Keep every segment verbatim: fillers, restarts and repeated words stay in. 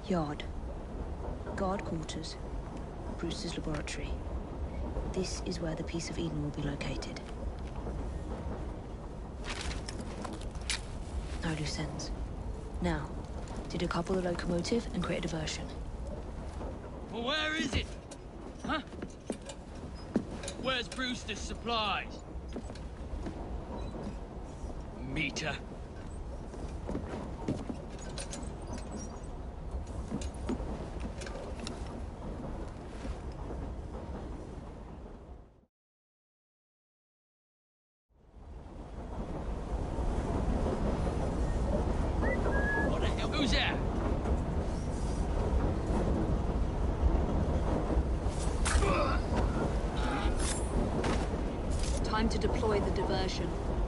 Yard. Guard quarters. Brewster's laboratory. This is where the Piece of Eden will be located. No loose ends. Now, to decouple the locomotive and create a diversion. Well, where is it? Huh? Where's Brewster's supplies? Meter. What the hell? Who's there? Time to deploy the diversion.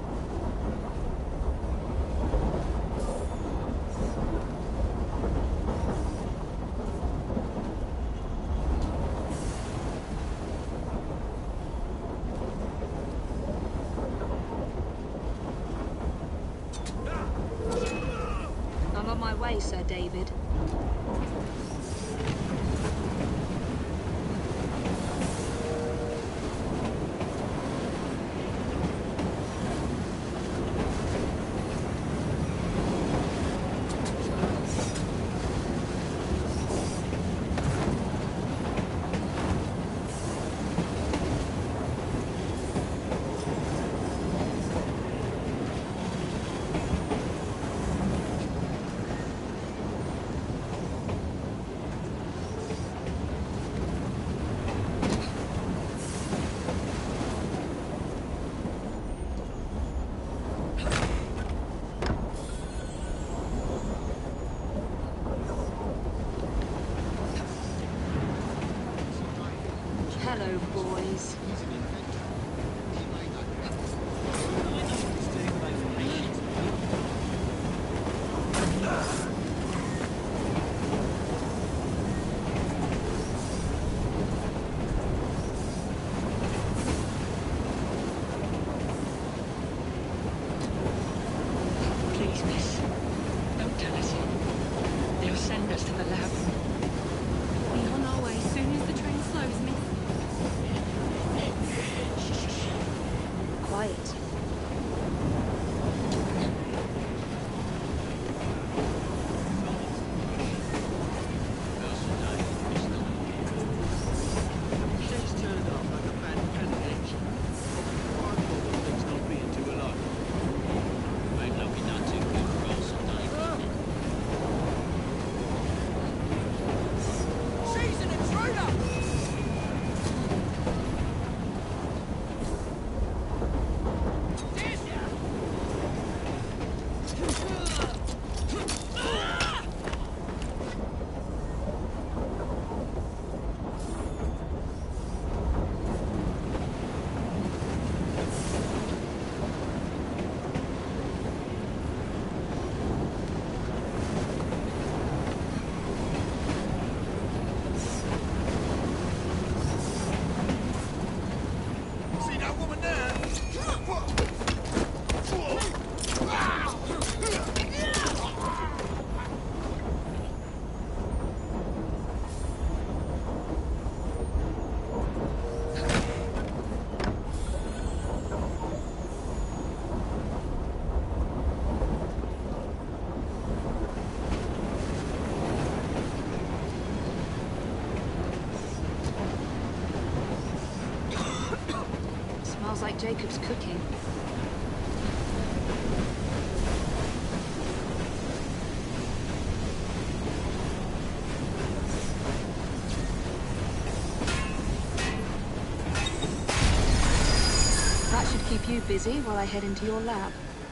I'm on my way, Sir David. Hello, boys. Please, miss. Don't tell us. They'll send us to the lab. Be on our way soon as the train slows, miss. Quiet. Just turned off like a bad candidate. I thought things not being too alive. Might not be not too good for us tonight. She's an intruder! See that woman there? Smells like Jacob's cooking. That should keep you busy while I head into your lab.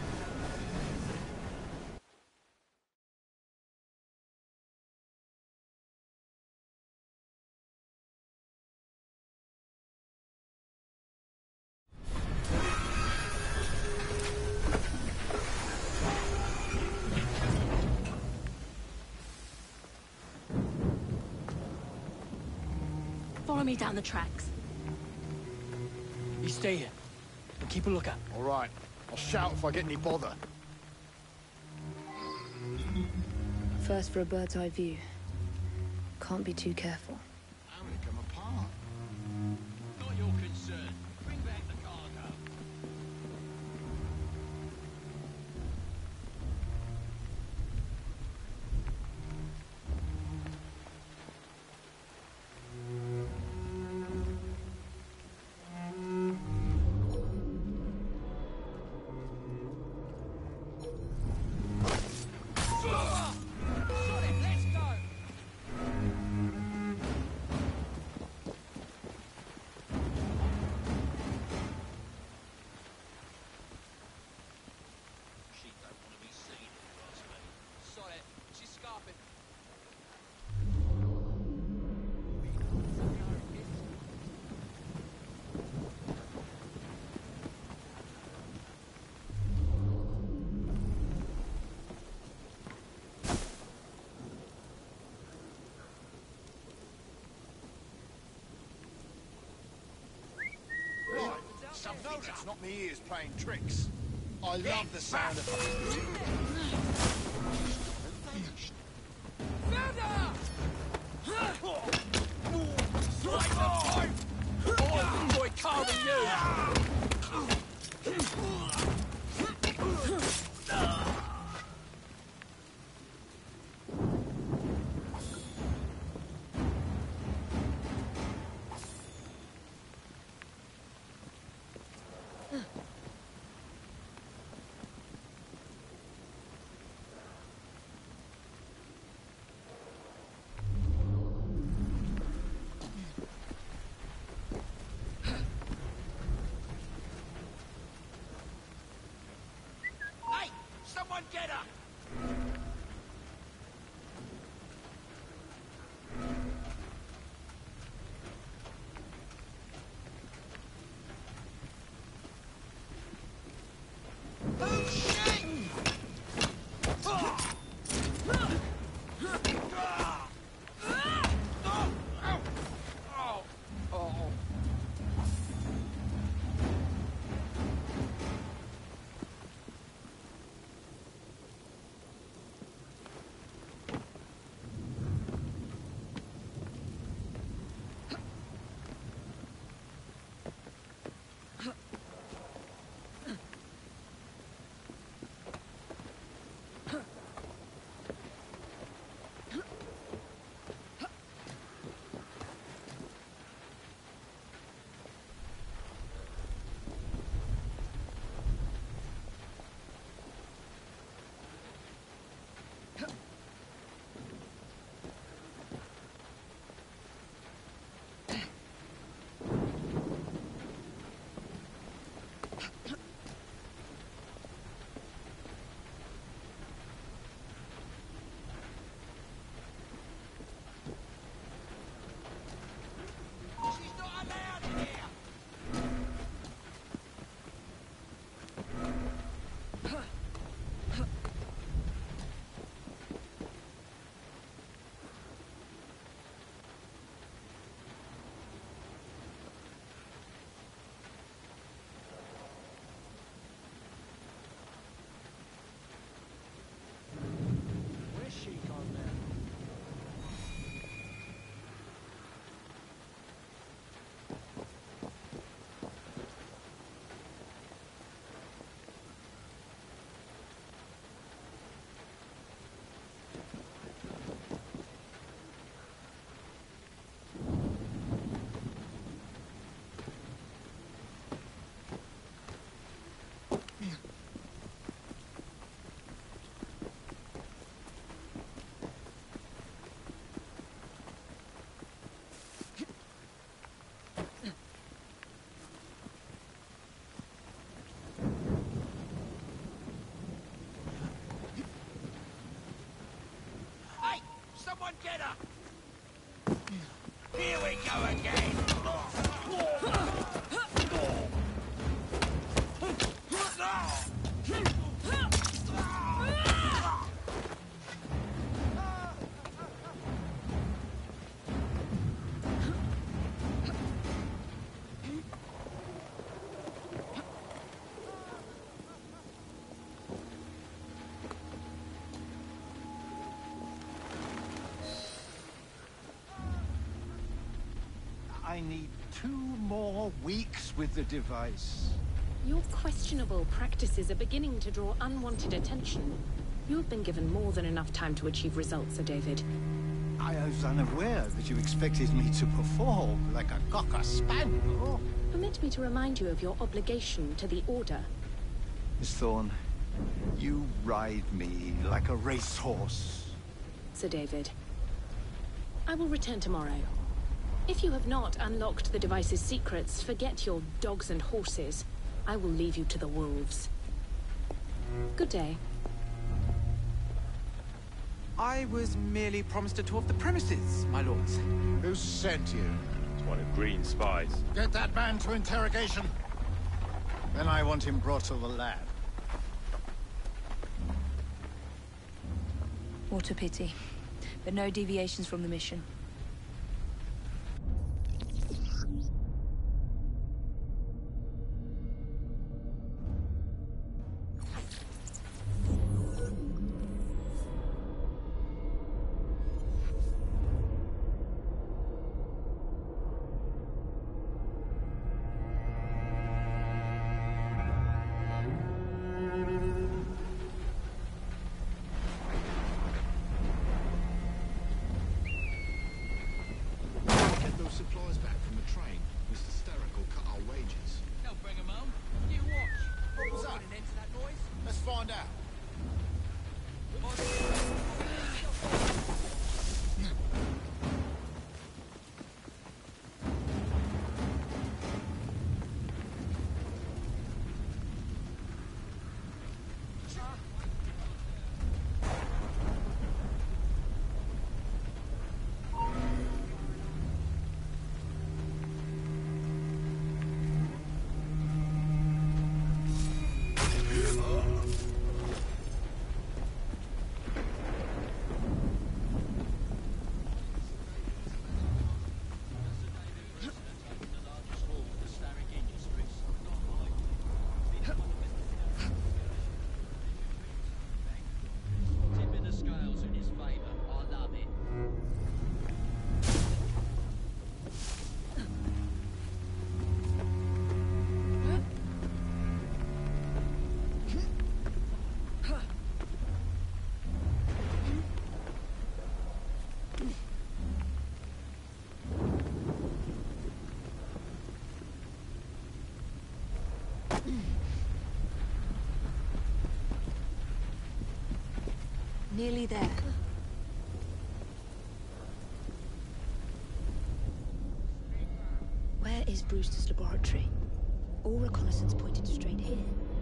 Follow me down the tracks. You stay here and keep a lookout. All right. I'll shout if I get any bother. First for a bird's eye view. Can't be too careful. How will it come apart? Not your concern. Bring back the cargo. No, that's not me ears playing tricks. I love the sound of fucking Boy, calm Someone get her! Oh shit! Someone get her! Here we go again! I need two more weeks with the device. Your questionable practices are beginning to draw unwanted attention. You have been given more than enough time to achieve results, Sir David. I was unaware that you expected me to perform like a cocker spaniel. Permit me to remind you of your obligation to the Order. Miss Thorne, you ride me like a racehorse. Sir David. I will return tomorrow. If you have not unlocked the device's secrets, forget your dogs and horses. I will leave you to the wolves. Good day. I was merely promised a tour of the premises, my lords. Who sent you? It's one of Green's spies. Get that man to interrogation. Then I want him brought to the lab. What a pity. But no deviations from the mission. Supplies back from the train. Mister Steric will cut our wages. They'll bring them home. You watch. What was that? Put an end to that noise. Let's find out. Tipping the scales in his favour. I love it. Nearly there. Where is Brewster's laboratory? All reconnaissance pointed straight here.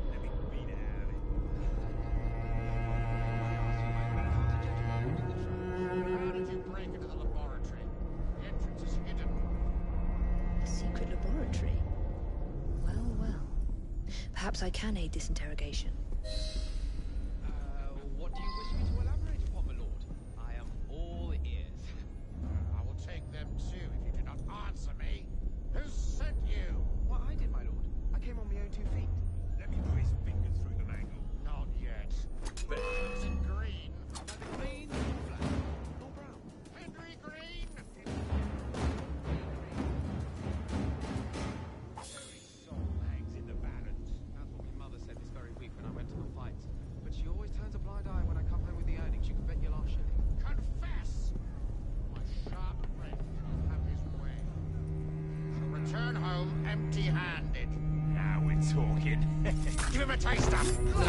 How did you break into the laboratory? The entrance is hidden. A secret laboratory? Well, well. Perhaps I can aid this interrogation. Uh, what do you wish me to elaborate upon, my lord? I am all ears. I will take them too if you do not answer me. Who sent you? What I did, my lord. I came on my own two feet. Let me put his fingers through the mangle. Not yet. Is it green? Green, black, or brown? Henry Green? Soul hangs in the balance. That's what my mother said this very week when I went to the fights. But she always turns a blind eye when I come home with the earnings. You can bet your last shilling. Confess! My sharp friend shall have his way. Shall return home empty-handed. Now we're talking. Give him a taster!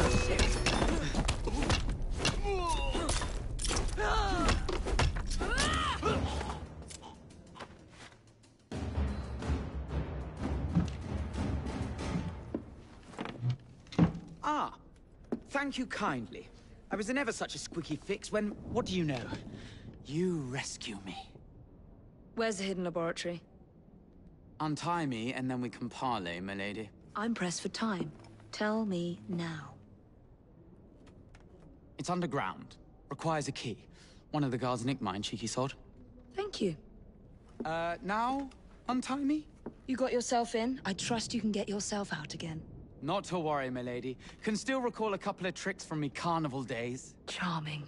Ah, thank you kindly. I was in ever such a squeaky fix when, what do you know? You rescue me. Where's the hidden laboratory? Untie me and then we can parley, my lady. I'm pressed for time. Tell me now. It's underground. Requires a key. One of the guards nicked mine, cheeky sod. Thank you. Uh, now, untie me? You got yourself in. I trust you can get yourself out again. Not to worry, my lady. Can still recall a couple of tricks from me carnival days. Charming.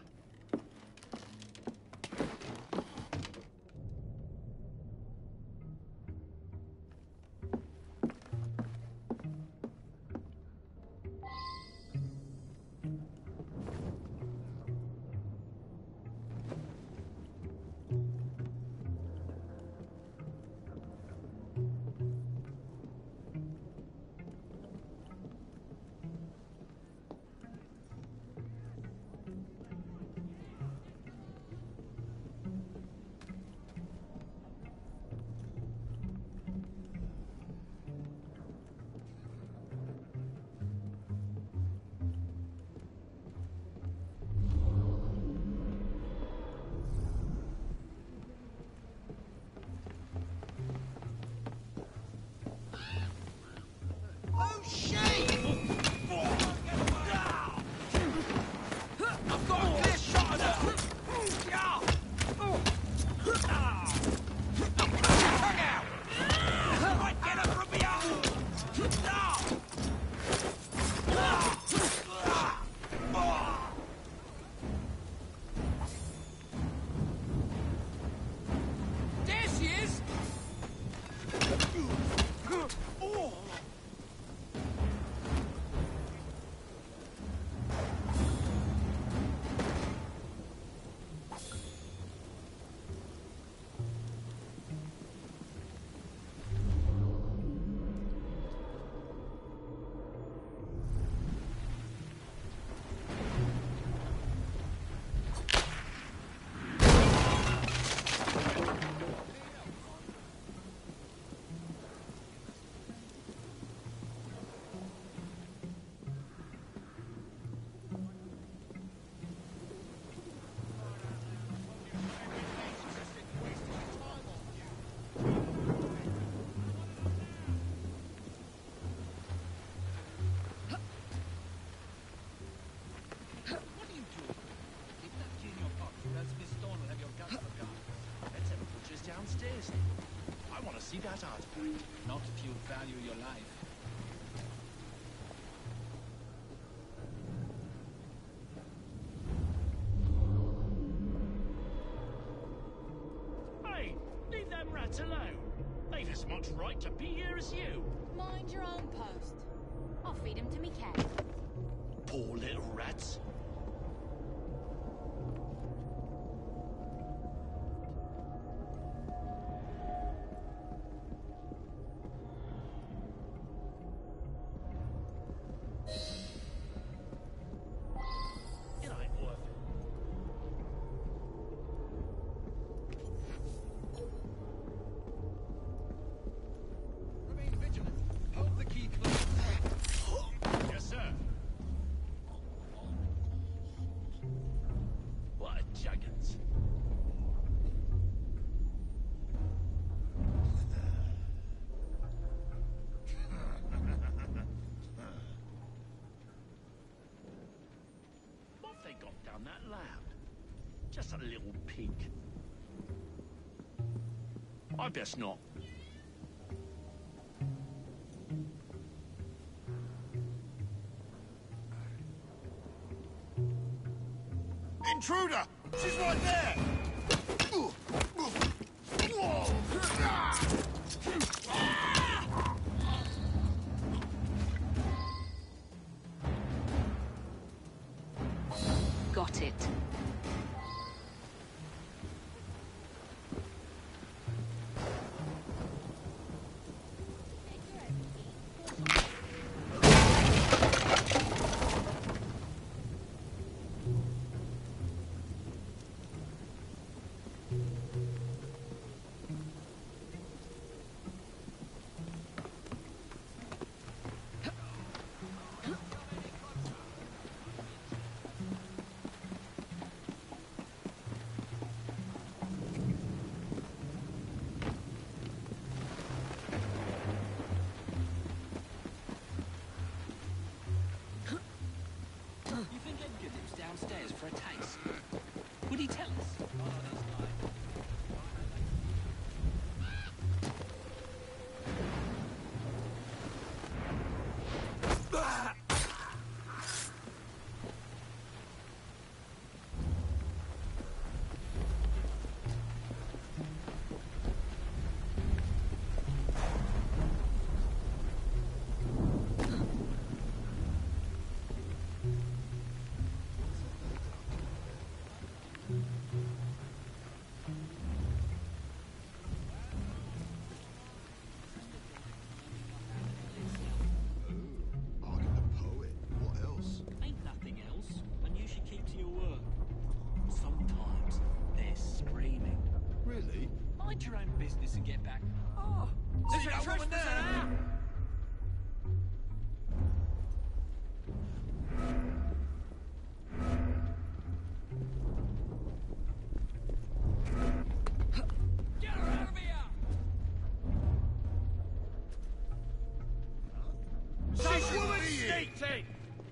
that artifact. Not if you value your life. Hey, leave them rats alone. They've as much right to be here as you. Mind your own post. I'll feed him to me cat. Poor little rats. It ain't worth it. Remain vigilant. Hold the key close. Yes, sir. What a juggins. What have they got down that loud? Just a little pig. I best not. Intruder! She's right there! Got it. You think Edgar dips downstairs for a taste? Would he tell us? Arden the poet. What else? Ain't nothing else, and you should keep to your work. Sometimes they're screaming. Really? Mind your own business and get back. Oh, See that woman there? Get her out of here! She's woman Sneaky!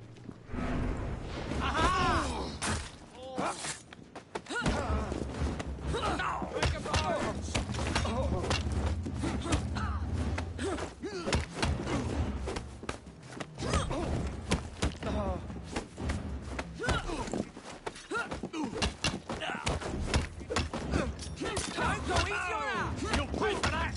You'll pay for that!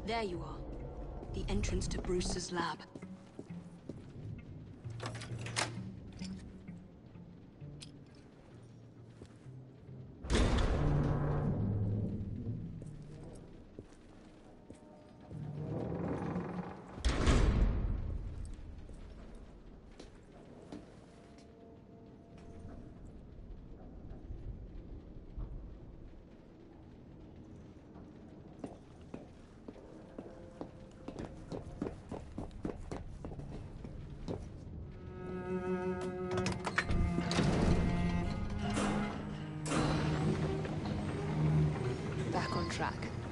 There you are. The entrance to Brewster's lab. Back on track.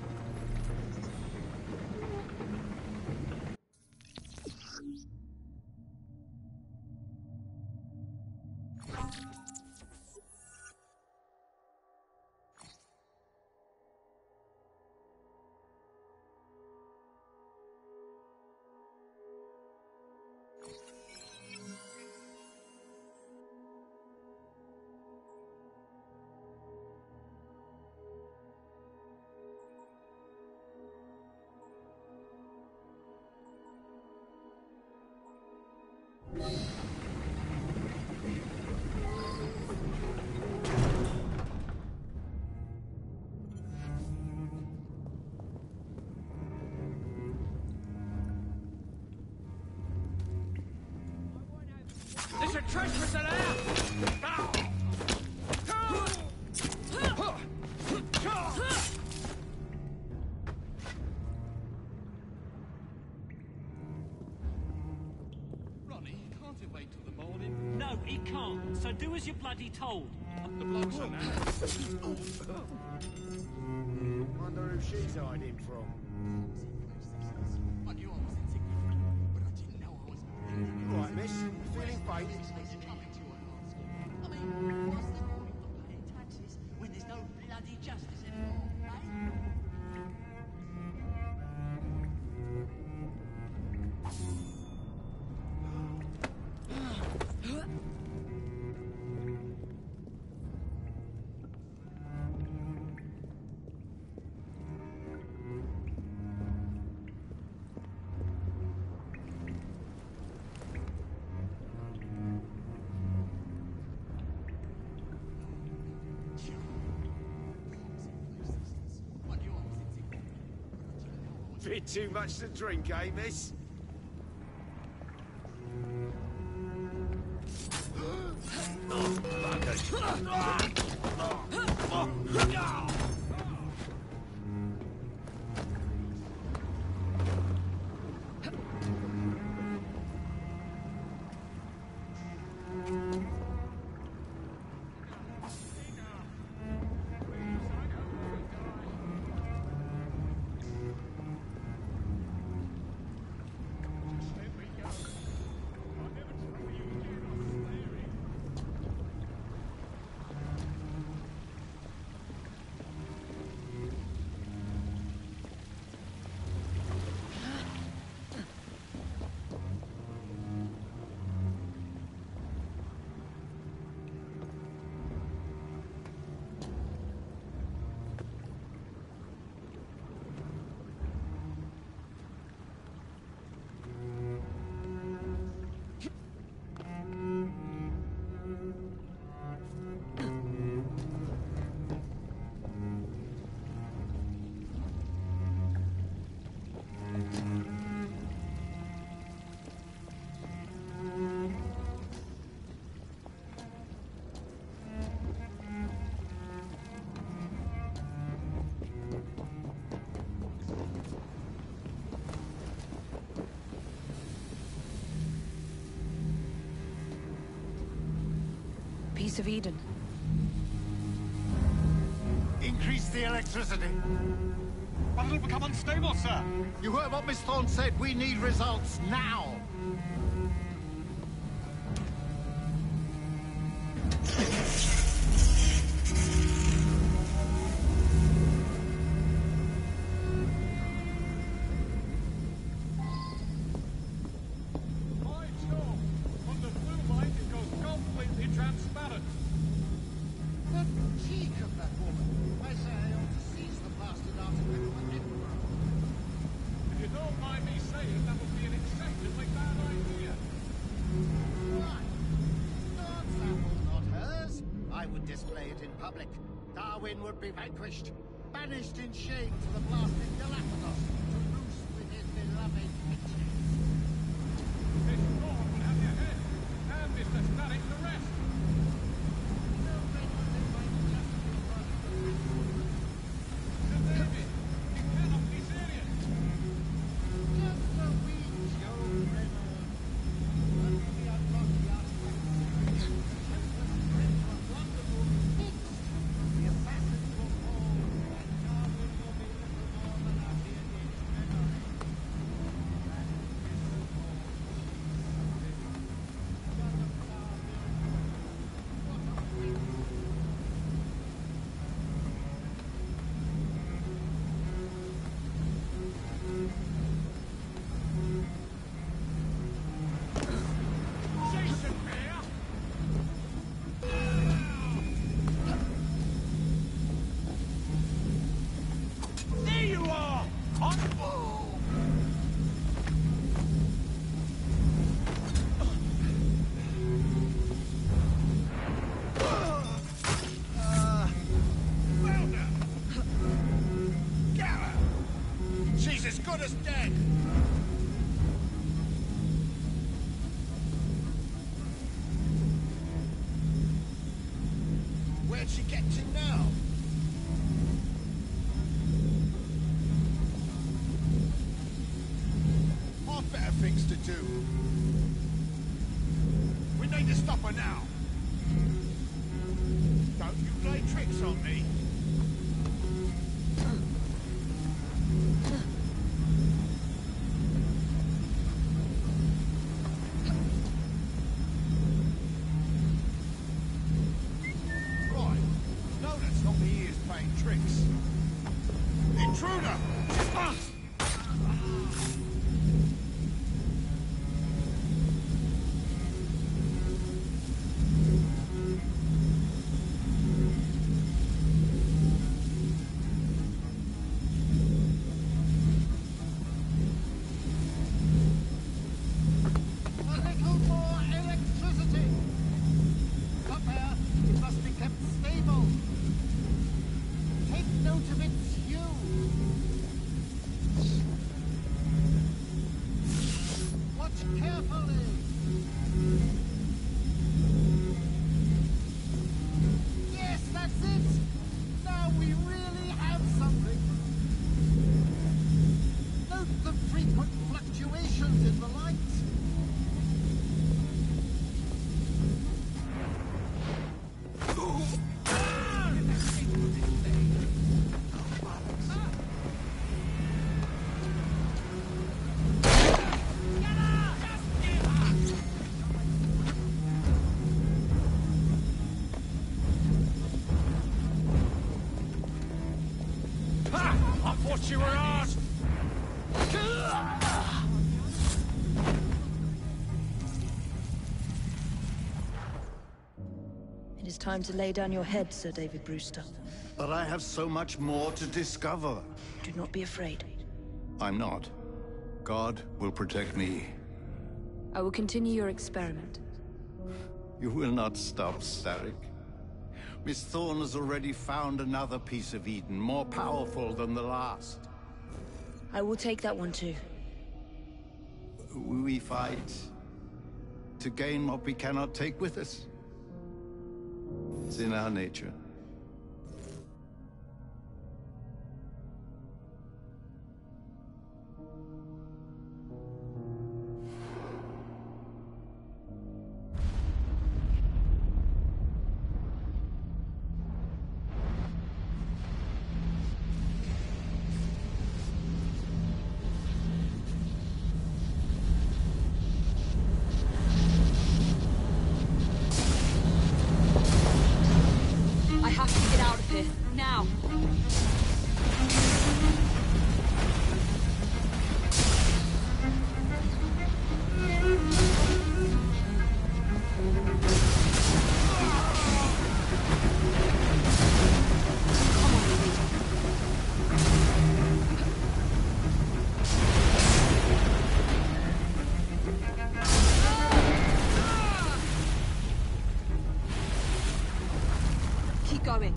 There's a trespass allowed! Ronnie, can't it wait till the morning? No, he can't. So do as you're bloody told. The bloke's on that. Wonder who she's hiding from. I knew I was insignificant, but I didn't know I was... You right, miss? Feeling faint? I mean, what's the point of paying taxes when there's no bloody justice anymore, eh? Bit too much to drink, eh, miss? Piece of Eden. Increase the electricity. But it'll become unstable, sir. You heard what Miss Thorne said. We need results now. display it in public, Darwin would be vanquished, banished in shame to the blasted Galapagos, to roost with his beloved bitches. This Thorn will have your head, and Mister Static the rest. No record by justice, Sir David, you cannot be serious. just a wee joke, Reynolds. Once we unlock the artifact, the wonderful fixed. The assassins will fall, and Darwin will be little more than a peerage memory. That is all. Son of Darwin, what a waste. Jason Bear! There you are! On... Oh. Uh, well done. Garrett! She's as good as dead! Where'd she get to now? I've better things to do. We need to stop her now. Don't you play tricks on me. Right. No, that's not me ears playing tricks. Intruder! Ah! A little more electricity! Up there, it must be kept stable. Take note of its hue. Watch carefully. Yes, that's it. Now we really have something. Note the frequent fluctuations in the light. Ha! I thought you were on! It is time to lay down your head, Sir David Brewster. But I have so much more to discover. Do not be afraid. I'm not. God will protect me. I will continue your experiment. You will not stop, Starrick. Miss Thorne has already found another piece of Eden, more powerful than the last. I will take that one too. We fight to gain what we cannot take with us. It's in our nature. going.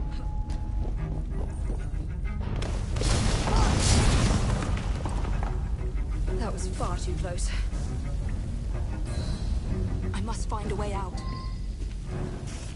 That was far too close. I must find a way out.